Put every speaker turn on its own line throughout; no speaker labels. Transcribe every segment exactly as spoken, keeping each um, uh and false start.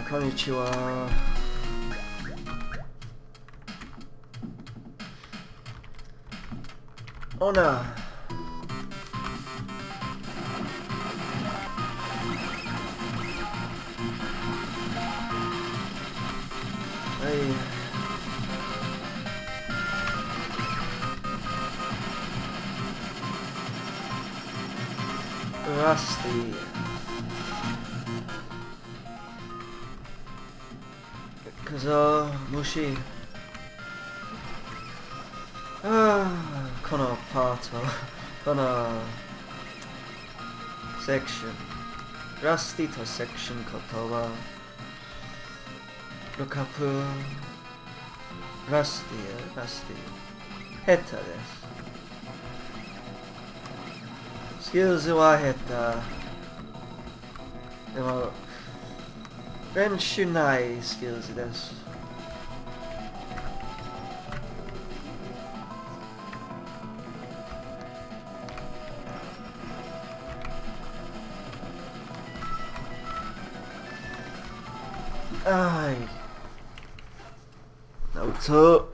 こんにちは。オナー。はい。ラスティ。くぞ、虫。ああ、このパート、このセクション。ラスティとセクションことは、ルカプ、ラスティ、ラスティ、ヘタです。スキルズはヘタ。でも、練習ないスキルズです。はい。ナウト。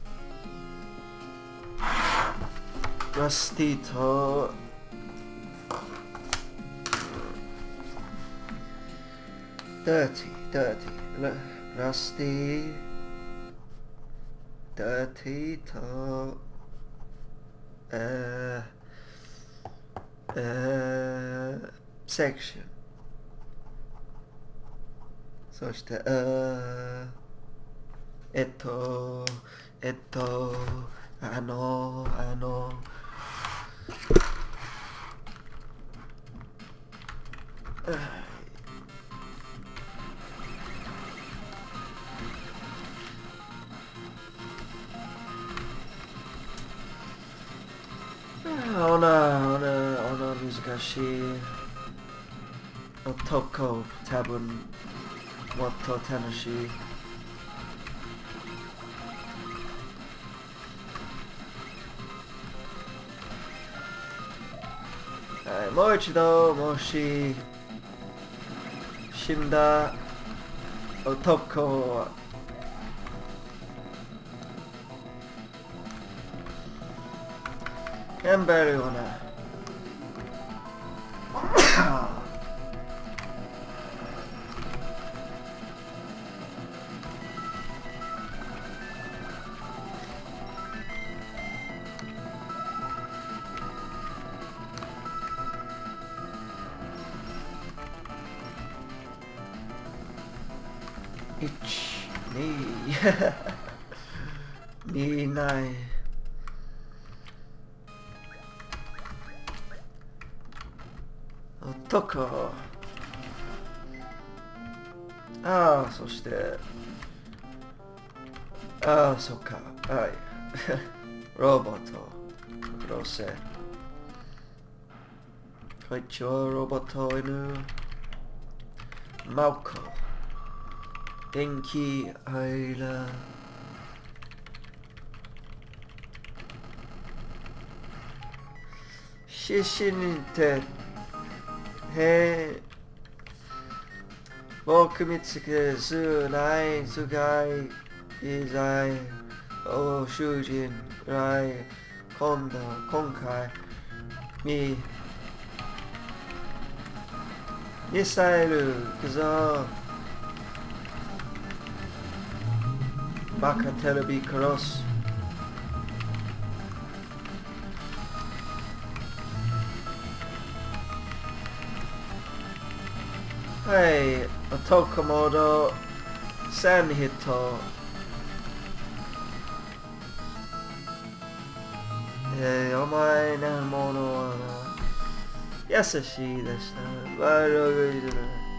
ラスティとダーティー、ダーティー、ラ、ラスティダーティとえー、えー、セクション。そして、えー、えっと、えっと、あの、あの、オナ、オナ、オナ難しい。男、多分、もっと楽しい。はい、もう一度、もし、死んだ男は、頑張るよな。いち、に、にない。男。ああ、そして、ああ、そっか。はい。ロボット。ロセ。こんにちは、ロボット犬。マウコ。元気アイラ。シシニンテ。へえ。僕見つけずないずがい。いざい。お主人。来。今度、今回。み。ミサイル。くぞ。バカテレビ殺す。はい、男モードさんヒット。えー、お前なものはな、優しいでした。悪い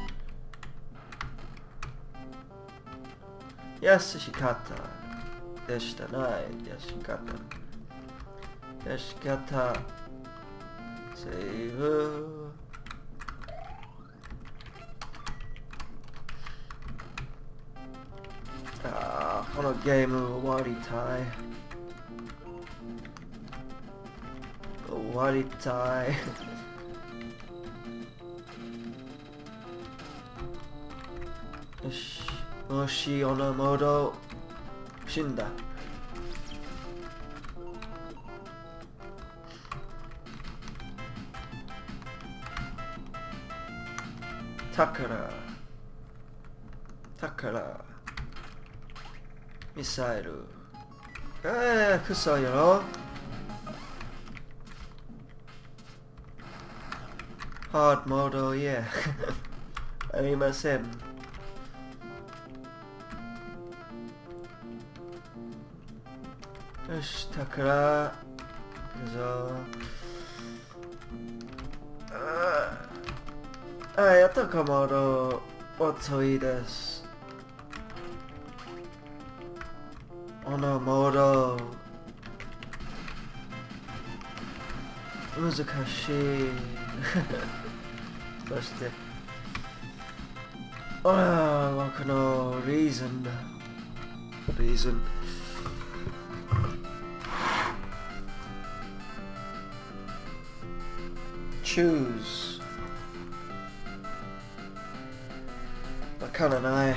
で優しかったでしたない。優しかった。優しかった。セーブ。ああ、このゲーム終わりたい。終わりたい。 よし。もしオノモード死んだ。宝宝ミサイル。えー、クソよ。ハードモード、いえ。ありません。よし、宝。行くぞ。ああ、やったかモード。遅いです。このモード。難しい。そして、ああ、僕のリーズン。リーズン。choose わからない。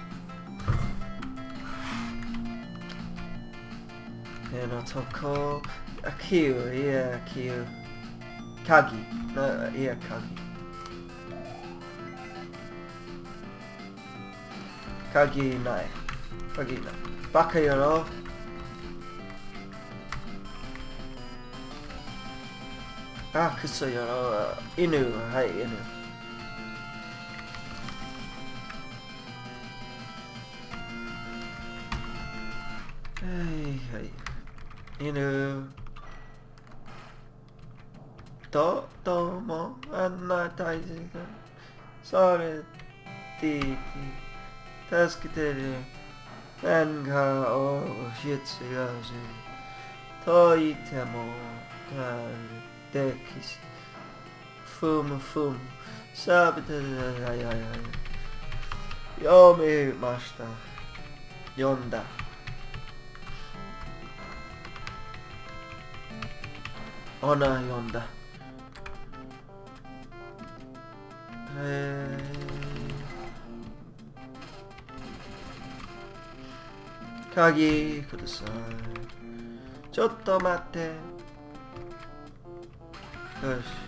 えのとこ、あ、キュー、いや、キュー。鍵、な、いや、鍵。鍵ない。鍵ない。バカ野郎。あ、クソ野郎。犬、はい、犬。はいはい。犬。と、どうも、あんな大切だ。それ、ティーティ、助けてね。何かを必要し、と言っても、できし、ふむふむ、さびて、はいはいはい。読みました。読んだ。オナー読んだ。えー、鍵ください。ちょっと待って。よし。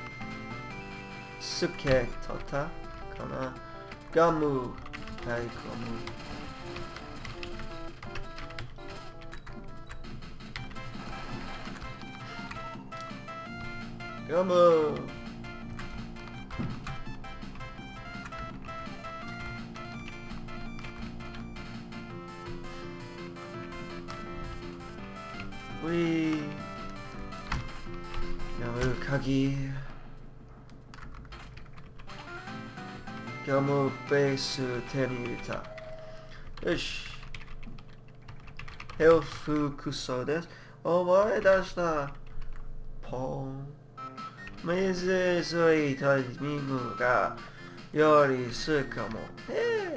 スケ取ったかな。ガム。はい、ガム。ガム。ウィー。ガム、鍵。ガムベース手に入れた。よし。ヘルフクソです。思い出した。ポン。水吸いタイミングがよりするかも。え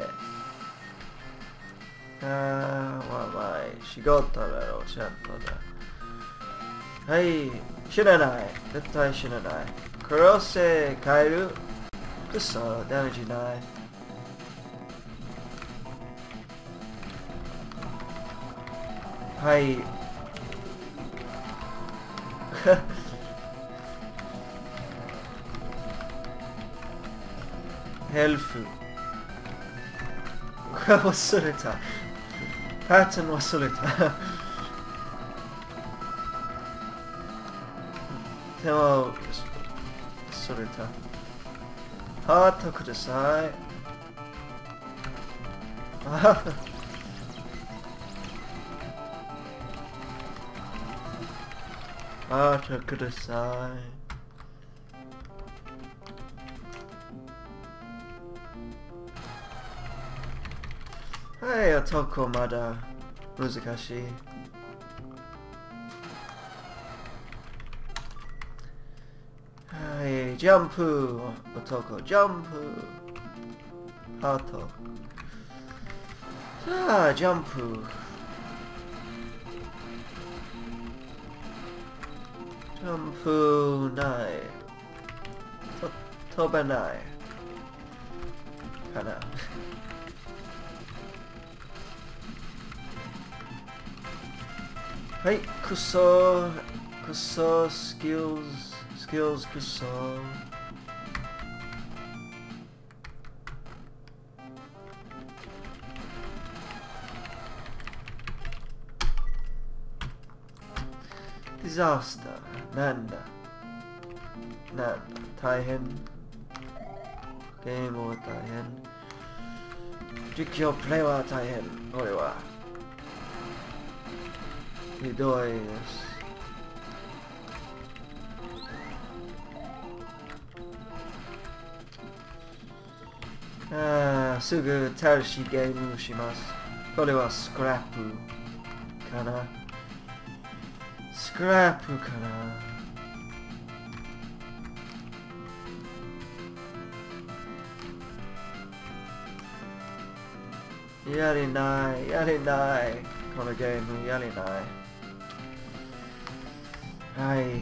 え。ああ、まあまあ、仕事だろう、ちゃんとだ。はい、死なない。絶対死なない。殺せ、帰る。くそ、ダメージない。はい。ヘルフ。忘れた。パターン忘れた。でも、忘れた。ハートください。ハートください。はい、男まだ難しい。はい、ジャンプ。男、ジャンプ。ハート。さあ、ジャンプ。ジャンプない。と飛べない。かな。 はい、クソクソスキルズスキルズクソディザスターなんだなんだ大変ゲームは大変実況プレイは大変これはひどいですああすぐ新しいゲームしますこれはスクラップかなスクラップかなやれないやれないこのゲームやれないはいはいはいはい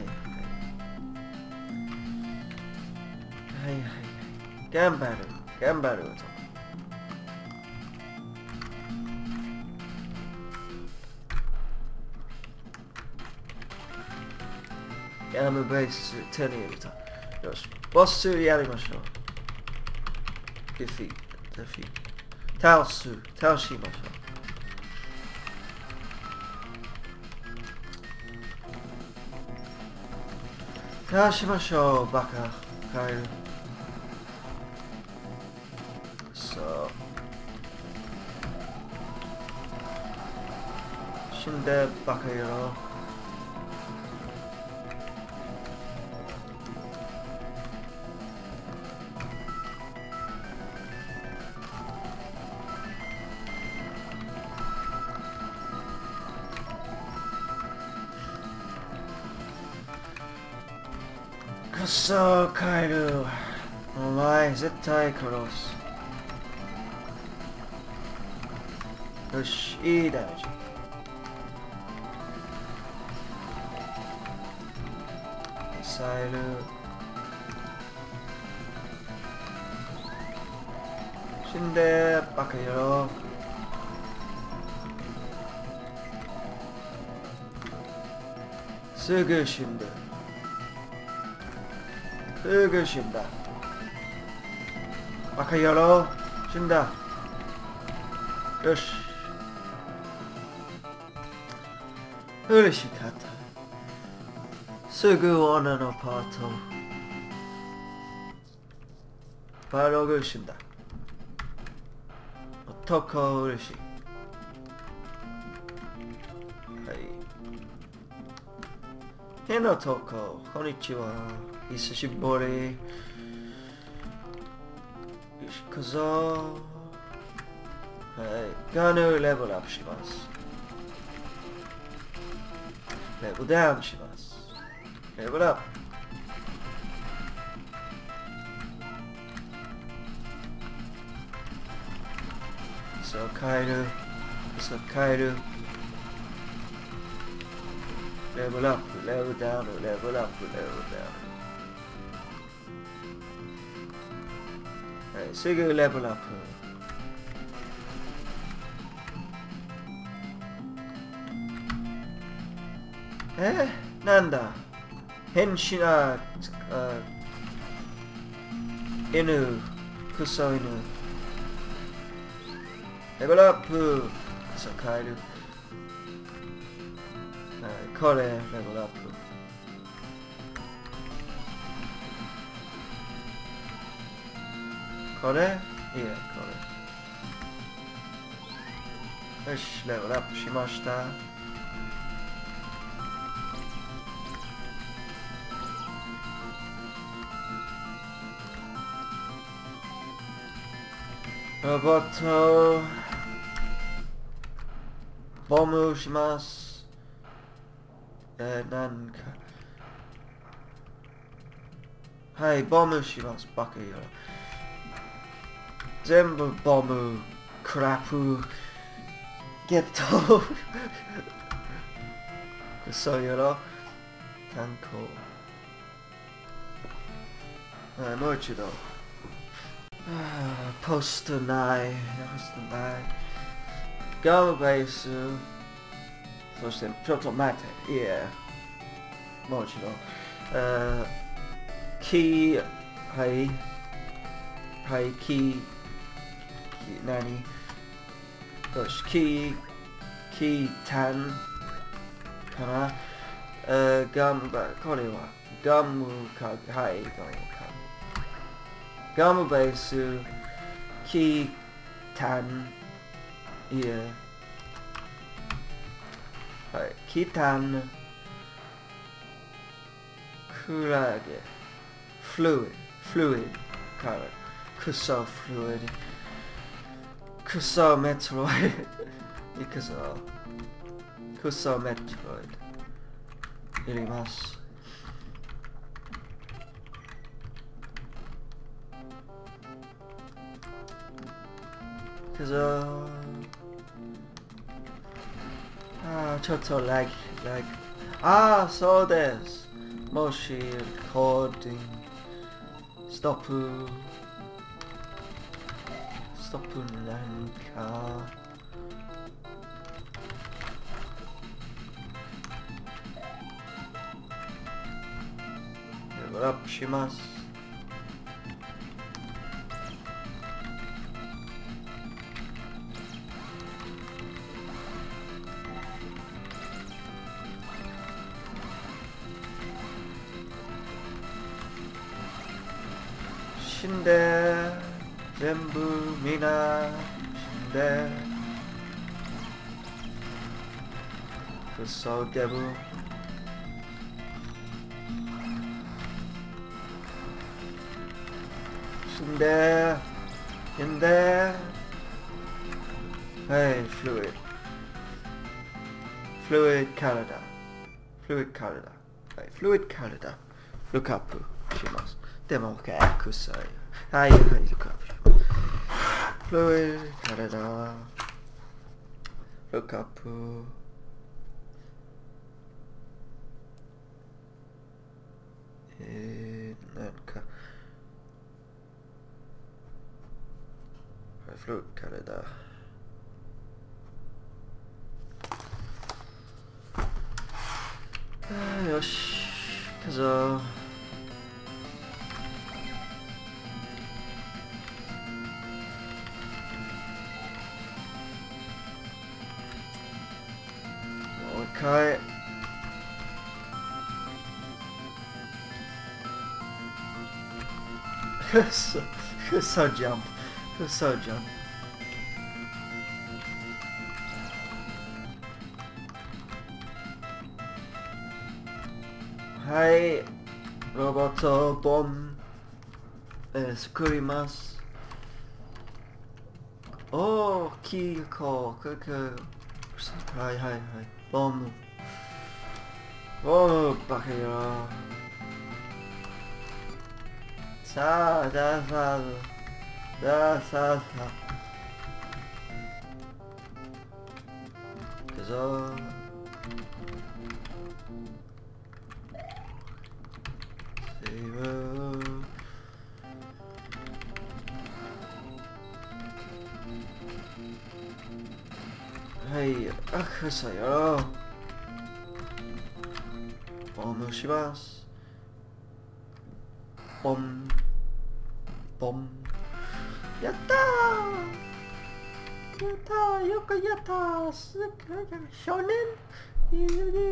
はい頑張る頑張るとガムベース手に入れたよしボスやりましょうディフィートディフィート倒す倒しましょう倒しましょうバカカエルそう死んでバカ野郎くそカエルお前絶対殺すよしいいダメージミサイル死んでバカ野郎すぐ死んですぐ死んだバカ野郎死んだよし嬉しかったすぐ女のパートバログ死んだ男嬉しいはい変な男こんにちは久しぶりよし行くぞはいガヌレベルアップしますレベルダウンしますレベルアップそうカエルそうカエルレベルアップレベルダウンレベルアップレベルダウンはいすぐレベルアップえー、なんだ変身な犬クソ犬レベルアップさあカエルはいこれレベルアップこれいやこれよしレベルアップしましたロボットボムしますえー、なんかはいボムしますバカよ全部ボムクラップゲットクソよろ炭鉱はいもう一度ポストないポストないガムベースそしてちょっと待って、いや、もう一度。Uh, キー、はい、はい、キー、何よし、キー、キータンかな、uh, ガムバ、これはガムか、はい、ガムか。ガムベース、キータン、いや、はい、キータン、クラゲ、fluid, fluid, から、クソ fluid, クソメトロイド、いくぞ、クソメトロイド、いります。いくぞ、あー、ちょっとラグ、ラグ、あー、そうです。もし、コーディング、ストップ、ストップ何か、レベルアップします。死んで、全部みんな死んで、クソデブ、死んで、死んで、はい、フルイド、フルイド体、フルイド体、はい、フルイド体、ルックアップします。でも、くさい。はい、はい、ルックアップします。フルイド体、ルックアップ。えー、なんか、フルイド体。あー、よし、行くぞ。Okay. so, so jump. So jump. はい。ロボットボン、えー、作ります。おー、キーコー、クク。はいはいはい。ボム。ボム、バカ野郎。さあ、ださあ、ださあさあ。行くぞ。セーブ。はい、あ、くそよ。ボムします。ボン。ボン。やったーやったーよくやったーすごい少年え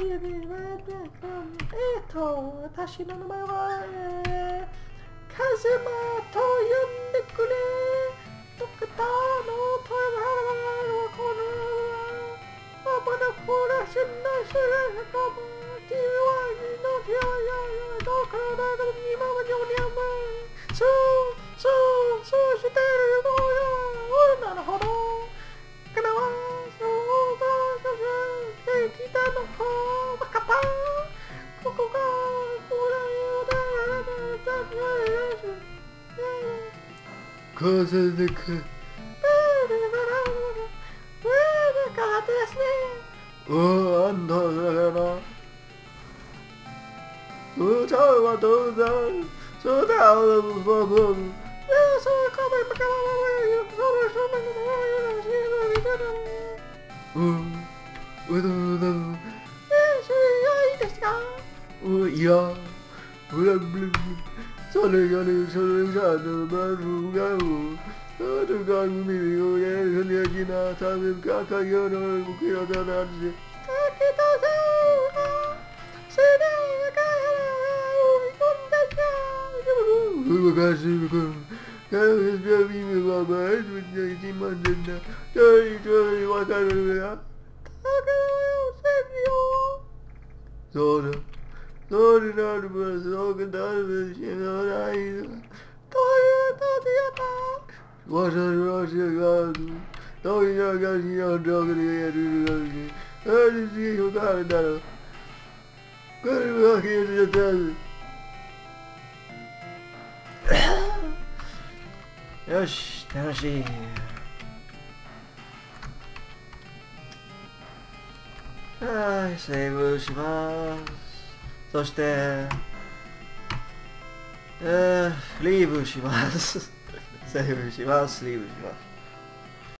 っと、私の名前は、えー、カズマと呼んでくれドクターのトイレこのまだこらしないしらかもティワイのティワイどこだろう今までおにゃまそうそうそうしてるのよなるほどかなわそうだできたのかわかったここがこれだ風でくですね。うーん、どうだろうな。うちはどうだそうだ、うー、そうかも、かも、うー、うどうだやブラブラブラそれがねそれがのバルガをあとが海をやるやきな食べるかかよの僕らだなんでだけどさそれが動かすのかガースが見ればバースが一万年だ誰一人わかるやだけどよそうだそうになるばそうくなるしのないというとでやった私はしがあるどういうがしようどこでやるのかし何しようかあるだろうこれは消えてたよし楽しいはい、セーブします。そして、えー、リーブします。セーブします、リーブします。